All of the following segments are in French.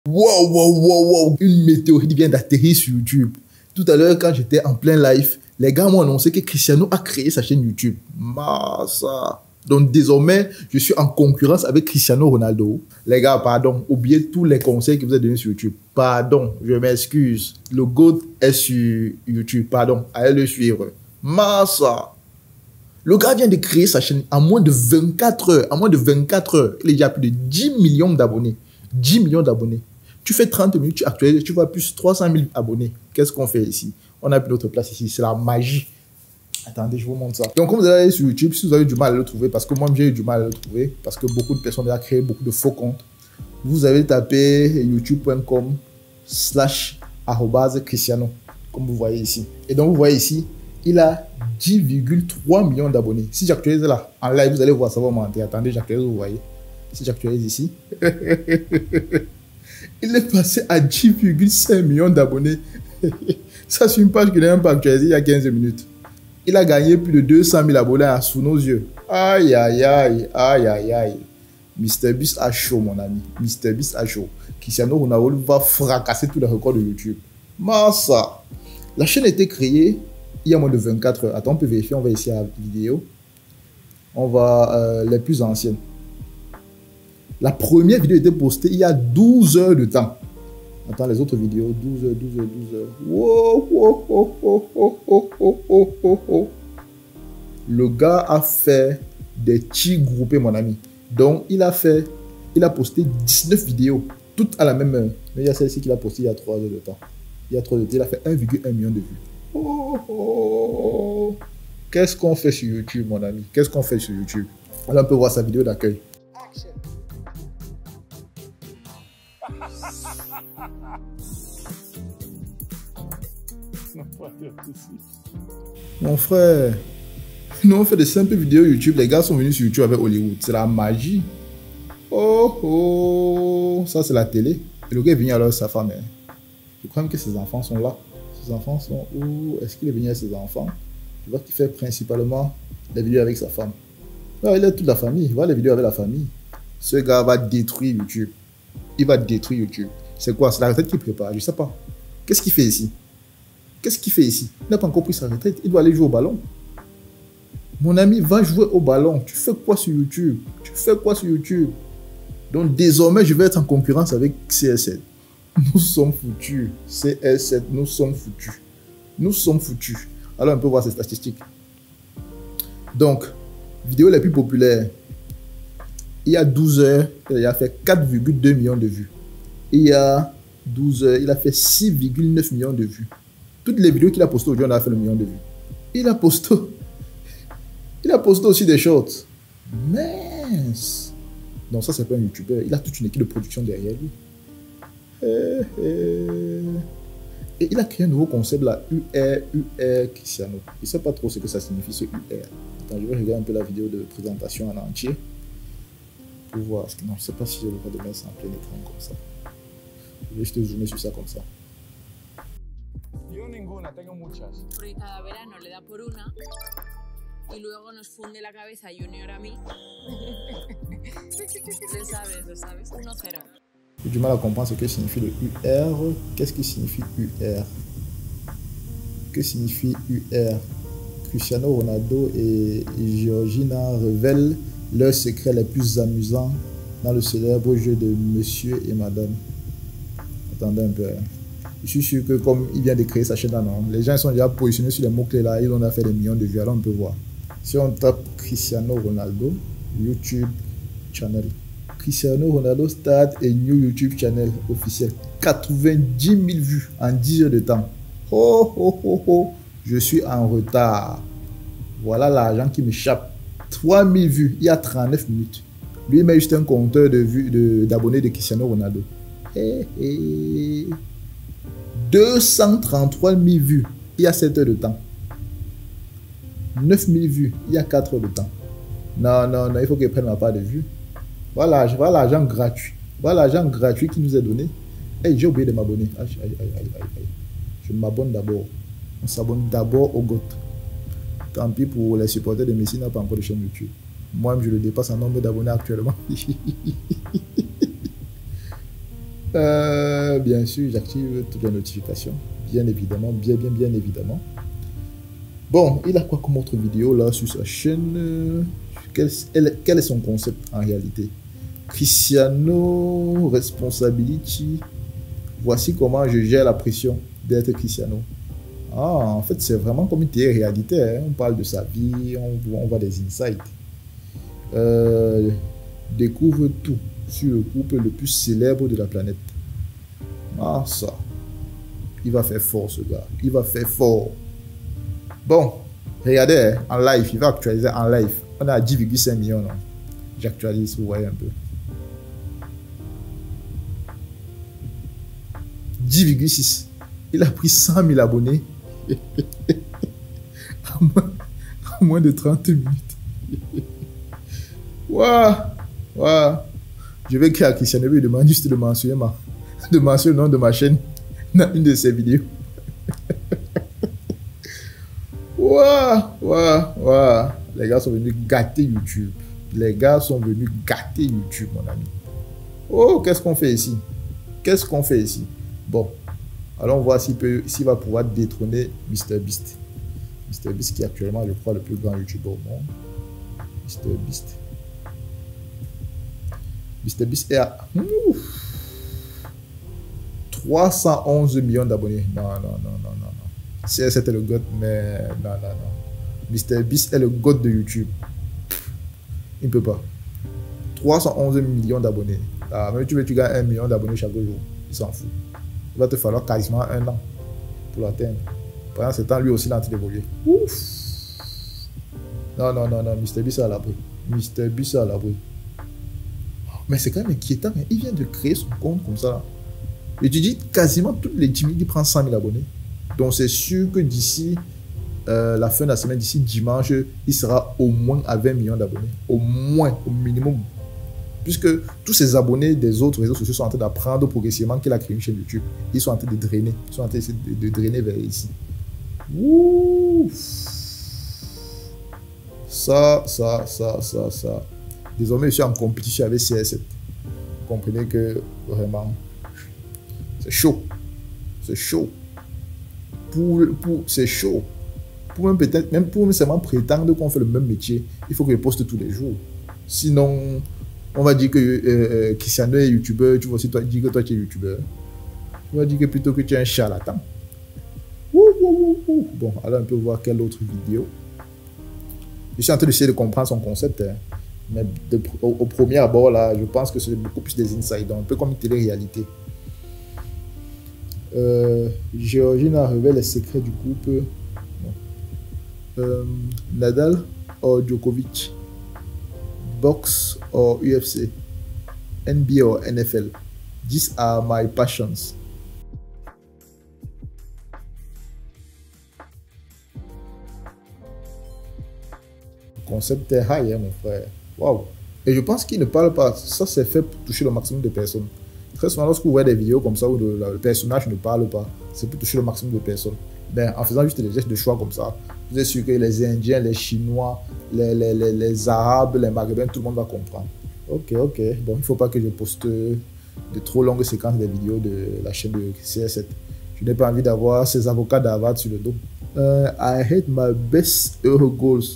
Wow, wow, wow, wow. Une météorite vient d'atterrir sur YouTube. Tout à l'heure, quand j'étais en plein live, les gars m'ont annoncé que Cristiano a créé sa chaîne YouTube. Massa. Donc désormais, je suis en concurrence avec Cristiano Ronaldo. Les gars, pardon, oubliez tous les conseils que vous avez donnés sur YouTube. Pardon, je m'excuse. Le GOAT est sur YouTube. Pardon, allez le suivre. Massa. Le gars vient de créer sa chaîne en moins de 24 heures. En moins de 24 heures, il y a plus de 10 millions d'abonnés. 10 millions d'abonnés. Tu fais 30 minutes, tu actualises, tu vois plus 300 000 abonnés. Qu'est-ce qu'on fait ici? On a plus notre place ici. C'est la magie. Attendez, je vous montre ça. Donc, comme vous allez sur YouTube, si vous avez du mal à le trouver, parce que moi, j'ai eu du mal à le trouver, parce que beaucoup de personnes ont créé beaucoup de faux comptes, vous avez tapé youtube.com/Cristiano, comme vous voyez ici. Et donc, vous voyez ici, il a 10,3 millions d'abonnés. Si j'actualise là, en live, vous allez voir, ça va monter. Attendez, j'actualise, vous voyez. Si j'actualise ici, il est passé à 10,5 millions d'abonnés. Ça, c'est une page qu'il n'a même pas actualisée il y a 15 minutes. Il a gagné plus de 200 000 abonnés sous nos yeux. Aïe, aïe, aïe, aïe, aïe, aïe. MrBeast a chaud, mon ami. MrBeast a chaud. Cristiano Ronaldo va fracasser tous les records de YouTube. Massa. La chaîne a été créée il y a moins de 24 heures. Attends, on peut vérifier. On va ici à la vidéo. On va les plus anciennes. La première vidéo a été postée il y a 12 heures de temps. Attends, les autres vidéos, 12 heures, 12 heures, 12 heures. Wow, wow, wow, wow, wow, wow, wow, wow, wow. Le gars a fait des tirs groupés, mon ami. Donc, il a posté 19 vidéos, toutes à la même heure. Mais il y a celle-ci qu'il a postée il y a 3 heures de temps. Il y a 3 heures de temps, il a fait 1,1 million de vues. Oh, oh. Qu'est-ce qu'on fait sur YouTube, mon ami? Qu'est-ce qu'on fait sur YouTube? Là, on peut voir sa vidéo d'accueil. Mon frère, nous on fait de simples vidéos YouTube. Les gars sont venus sur YouTube avec Hollywood. C'est la magie. Oh oh, ça c'est la télé. Et le gars est venu alors sa femme. Je crois même que ses enfants sont là. Ses enfants sont où? Est-ce qu'il est venu avec ses enfants? Je vois qu'il fait principalement des vidéos avec sa femme. Non, il a toute la famille. Il voit les vidéos avec la famille. Ce gars va détruire YouTube. Il va détruire YouTube. C'est quoi? C'est la retraite qu'il prépare. Je sais pas. Qu'est-ce qu'il fait ici? Qu'est-ce qu'il fait ici? Il n'a pas encore pris sa retraite. Il doit aller jouer au ballon. Mon ami, va jouer au ballon. Tu fais quoi sur YouTube? Tu fais quoi sur YouTube? Donc désormais, je vais être en concurrence avec CS7. Nous sommes foutus. CS7, nous sommes foutus. Nous sommes foutus. Alors on peut voir ces statistiques. Donc, vidéo les plus populaires. Il y a 12 heures, il a fait 4,2 millions de vues. Il y a 12 heures, il a fait 6,9 millions de vues. Toutes les vidéos qu'il a postées aujourd'hui, on a fait le million de vues. Il a posté aussi des shorts. Mince. Donc ça, c'est pas un YouTuber. Il a toute une équipe de production derrière lui. Et il a créé un nouveau concept là, UR Cristiano. Je ne sais pas trop ce que ça signifie, ce UR. Attends, je vais regarder un peu la vidéo de présentation en entier. Pour voir. Non, je ne sais pas si j'ai le droit de mettre ça en plein écran comme ça. Je vais juste zoomer sur ça comme ça. Yo ninguna, tengo muchas. Porque cada verano le da por una y luego nos funde la cabeza a Junior a mí. Lo sabes. 1-0. J'ai du mal à comprendre ce que signifie le UR. Qu'est-ce qui signifie UR? Que signifie UR? Cristiano Ronaldo et Georgina révèlent leurs secrets les plus amusants dans le célèbre jeu de Monsieur et Madame. Attendez un peu. Je suis sûr que comme il vient de créer sa chaîne, non, les gens sont déjà positionnés sur les mots-clés là, ils ont fait des millions de vues, alors on peut voir. Si on tape Cristiano Ronaldo, YouTube channel. Cristiano Ronaldo start a new YouTube channel officiel. 90 000 vues en 10 heures de temps. Oh, oh, oh, oh. Je suis en retard. Voilà l'argent qui m'échappe. 3000 vues, il y a 39 minutes. Lui, il met juste un compteur de vues d'abonnés de Cristiano Ronaldo. 233 000 vues, il y a 7 heures de temps. 9 000 vues, il y a 4 heures de temps. Non, non, non, il faut qu'il prenne ma part de vues. Voilà l'argent gratuit. Voilà l'argent gratuit qui nous est donné. Hey, j'ai oublié de m'abonner. Je m'abonne d'abord. On s'abonne d'abord au GOAT. Tant pis pour les supporters de Messi, n'a pas encore de chaîne YouTube. Moi-même, je le dépasse en nombre d'abonnés actuellement. Bien sûr, j'active toutes les notifications. Bien évidemment, bien évidemment. Bon, il a quoi comme autre vidéo là sur sa chaîne? Quel est son concept en réalité? Cristiano Responsibility. Voici comment je gère la pression d'être Cristiano. Ah, en fait, c'est vraiment comme une télé-réalité. Hein. On parle de sa vie, on voit des insights. Découvre tout sur le couple le plus célèbre de la planète. Ah, ça. Il va faire fort, ce gars. Il va faire fort. Bon, regardez, hein, en live. Il va actualiser en live. On a 10,5 millions. J'actualise, vous voyez un peu. 10,6. Il a pris 100 000 abonnés en moins de 30 minutes. Waouh! Waouh! Je vais créer à Cristiano et lui demander juste de mentionner le nom de ma chaîne dans une de ses vidéos. Waouh! Waouh! Waouh! Les gars sont venus gâter YouTube. Les gars sont venus gâter YouTube, mon ami. Oh, qu'est-ce qu'on fait ici? Qu'est-ce qu'on fait ici? Bon, allons voir s'il va pouvoir détrôner MrBeast. MrBeast qui est actuellement, je crois, le plus grand YouTuber au monde. MrBeast. MrBeast est à 311 millions d'abonnés. Non. C'était le GOAT, mais non. MrBeast est le GOAT de YouTube. Il ne peut pas. 311 millions d'abonnés. Ah, même tu gagnes 1 million d'abonnés chaque jour. Il s'en fout. Il va te falloir quasiment 1 an pour l'atteindre. Pendant ce temps, lui aussi, il est en train d'évoluer. Ouf! Non. MrBeast est à l'abri. MrBeast est à l'abri. Mais c'est quand même inquiétant. Hein. Il vient de créer son compte comme ça. Et tu dis quasiment toutes les 10 minutes, il prend 100 000 abonnés. Donc c'est sûr que d'ici la fin de la semaine, d'ici dimanche, il sera au moins à 20 millions d'abonnés. Au moins, au minimum. Puisque tous ces abonnés des autres réseaux sociaux sont en train d'apprendre progressivement qu'il a créé une chaîne YouTube. Ils sont en train de drainer. Ils sont en train de drainer vers ici. Ouh. Ça. Désormais, je suis en compétition avec CS7. Vous comprenez que vraiment, c'est chaud. C'est chaud. C'est chaud. Même pour seulement prétendre qu'on fait le même métier, il faut que je poste tous les jours. Sinon, on va dire que Cristiano est youtubeur, tu vas aussi dire que toi tu es youtubeur. On va dire que plutôt que tu es un charlatan. Bon, alors on peut voir quelle autre vidéo. Je suis en train d'essayer de comprendre son concept. Hein. Mais au premier abord, là, je pense que c'est beaucoup plus des insights, un peu comme une télé-réalité. Georgina révèle les secrets du couple. Nadal ou Djokovic, boxe ou UFC, NBA ou NFL. These are my passions. Le concept est high, hein, mon frère. Waouh! Et je pense qu'il ne parle pas. Ça, c'est fait pour toucher le maximum de personnes. Très souvent, lorsque vous voyez des vidéos comme ça où le personnage ne parle pas, c'est pour toucher le maximum de personnes. Ben, en faisant juste des gestes de choix comme ça, vous êtes sûr que les Indiens, les Chinois, les Arabes, les Maghrébins, tout le monde va comprendre. Ok. Bon, il ne faut pas que je poste de trop longues séquences des vidéos de la chaîne de CS7. Je n'ai pas envie d'avoir ces avocats d'Harvard sur le dos. I hate my best Euro goals.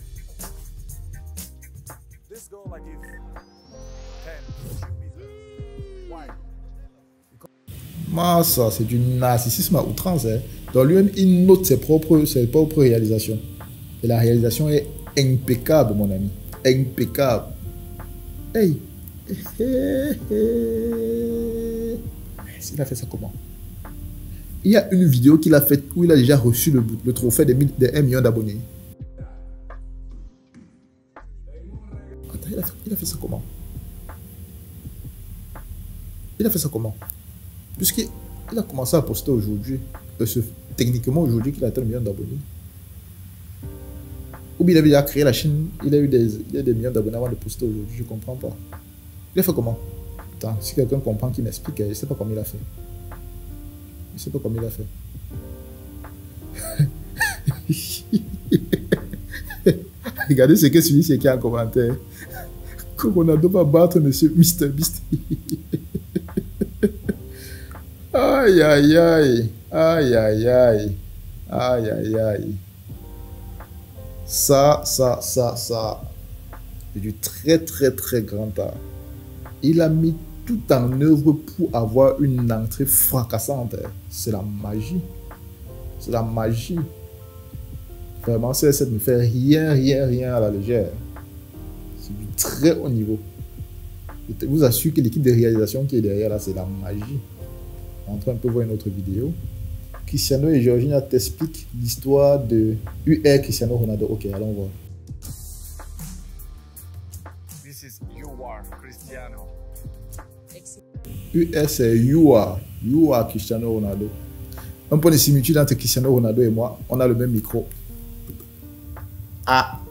Ça, c'est du narcissisme à outrance. Hein. Donc lui-même, il note ses propres réalisations. Et la réalisation est impeccable, mon ami. Impeccable. Hey. Il a fait ça comment? Il y a une vidéo qu'il a faite où il a déjà reçu le trophée des 1 million d'abonnés. Attends, il a fait ça comment? Il a fait ça comment? Puisqu'il a commencé à poster aujourd'hui, techniquement aujourd'hui qu'il a atteint 1 million d'abonnés. Ou bien il avait déjà créé la chaîne, il a eu des millions d'abonnés avant de poster aujourd'hui, je ne comprends pas. Il a fait comment? Attends, si quelqu'un comprend qu'il m'explique, je ne sais pas comment il a fait. Je ne sais pas comment il a fait. Regardez ce que celui-ci qui a en commentaire. Coronado va battre monsieur MrBeast. Aïe, aïe, aïe. Aïe, aïe, aïe. Aïe, aïe, aïe. Ça. C'est du très, très, très grand art. Il a mis tout en œuvre pour avoir une entrée fracassante. C'est la magie. C'est la magie. Vraiment, CR7 ne fait rien à la légère. C'est du très haut niveau. Je vous assure que l'équipe de réalisation qui est derrière là, c'est la magie. On est en train de voir une autre vidéo. Cristiano et Georgina t'expliquent l'histoire de UR Cristiano Ronaldo. Ok, allons voir. This is you are Cristiano. UR c'est You are Cristiano Ronaldo. Un point de similitude entre Cristiano Ronaldo et moi, on a le même micro. Ah.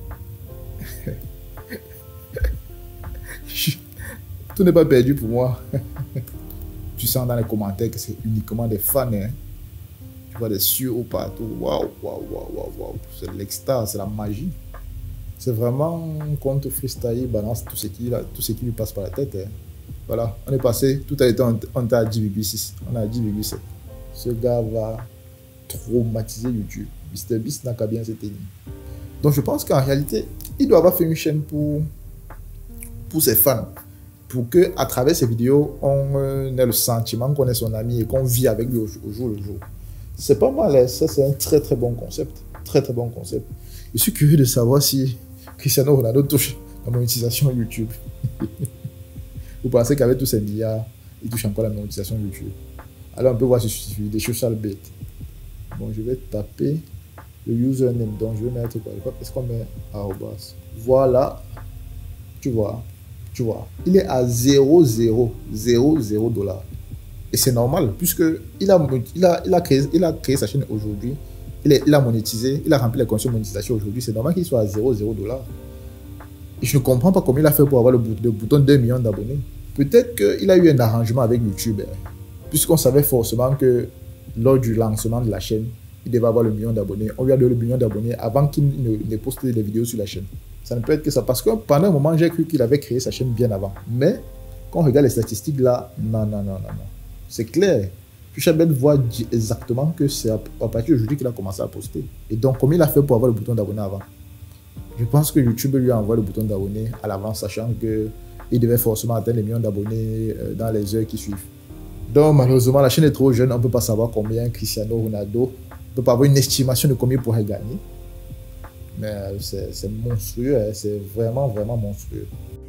Tout n'est pas perdu pour moi. Tu sens dans les commentaires que c'est uniquement des fans. Hein? Tu vois des cieux partout. Waouh. C'est l'extase, c'est la magie. C'est vraiment un compte freestyle, il balance tout ce qui lui passe par la tête. Hein? Voilà, on est passé, tout a été on est à 10,6. On est à 10,7. Ce gars va traumatiser YouTube. MrBeast n'a qu'à bien se tenir. Donc je pense qu'en réalité, il doit avoir fait une chaîne pour ses fans. Pour que à travers ces vidéos, on ait le sentiment qu'on est son ami et qu'on vit avec lui au jour le jour. C'est pas mal, hein? Ça c'est un très très bon concept. Très bon concept. Je suis curieux de savoir si Cristiano Ronaldo touche la monétisation YouTube. Vous pensez qu'avec tous ces milliards, il touche encore la monétisation YouTube? Alors on peut voir sur des social bait. Bon, je vais taper le username. Donc je vais mettre quoi? Est-ce qu'on met arrobas? Voilà. Tu vois. Il est à 0,000 $. Et c'est normal, puisque il a créé sa chaîne aujourd'hui. Il a monétisé, il a rempli les conditions de monétisation aujourd'hui. C'est normal qu'il soit à 0,0 $. Et je ne comprends pas comment il a fait pour avoir le bouton 2 millions d'abonnés. Peut-être qu'il a eu un arrangement avec YouTube, puisqu'on savait forcément que lors du lancement de la chaîne, il devait avoir le million d'abonnés. On lui a donné le million d'abonnés avant qu'il ne poste des vidéos sur la chaîne. Ça ne peut être que ça, parce que pendant un moment, j'ai cru qu'il avait créé sa chaîne bien avant. Mais quand on regarde les statistiques là, non. C'est clair. Chabet voit exactement que c'est à partir d'aujourd'hui qu'il a commencé à poster. Et donc, comment il a fait pour avoir le bouton d'abonné avant? Je pense que YouTube lui a envoyé le bouton d'abonné à l'avance, sachant qu'il devait forcément atteindre les millions d'abonnés dans les heures qui suivent. Donc, malheureusement, la chaîne est trop jeune. On ne peut pas savoir combien Cristiano Ronaldo. On ne peut pas avoir une estimation de combien il pourrait gagner. Mais c'est monstrueux. Hein? C'est vraiment monstrueux.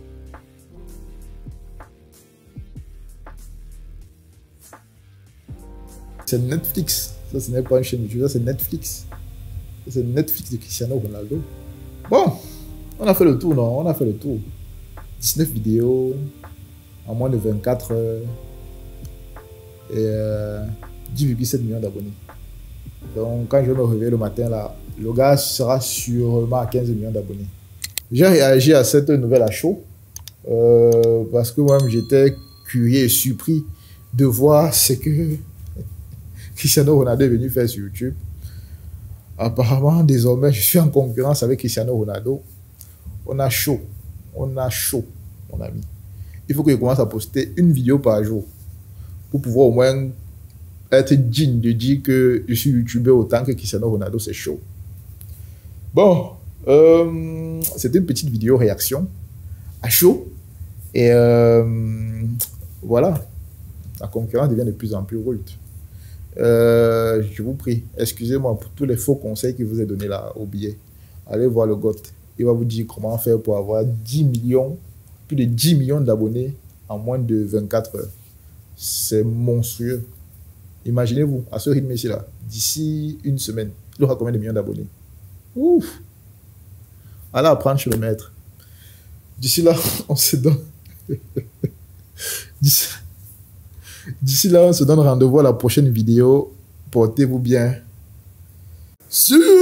C'est Netflix. Ça, ce n'est pas une chaîne YouTube. Ça, c'est Netflix. C'est Netflix de Cristiano Ronaldo. Bon, on a fait le tour, non? On a fait le tour. 19 vidéos en moins de 24 heures et 10,7 millions d'abonnés. Donc, quand je vais me réveiller le matin, là, le gars sera sûrement à 15 millions d'abonnés. J'ai réagi à cette nouvelle à chaud parce que moi-même, j'étais curieux et surpris de voir ce que Cristiano Ronaldo est venu faire sur YouTube. Apparemment, désormais, je suis en concurrence avec Cristiano Ronaldo. On a chaud, mon ami. Il faut que je commence à poster une vidéo par jour pour pouvoir au moins être digne de dire que je suis youtubeur autant que Cristiano Ronaldo, c'est chaud. Bon, c'était une petite vidéo réaction à chaud. Et voilà, la concurrence devient de plus en plus rude. Je vous prie, excusez-moi pour tous les faux conseils qu'il vous ai donnés là au billet. Allez voir le GOAT. Il va vous dire comment faire pour avoir 10 millions, plus de 10 millions d'abonnés en moins de 24 heures. C'est monstrueux. Imaginez-vous, à ce rythme ici là, d'ici une semaine, il aura combien de millions d'abonnés? Ouf! Allez apprendre chez le maître. D'ici là, on se donne. D'ici là, on se donne rendez-vous à la prochaine vidéo. Portez-vous bien. Sur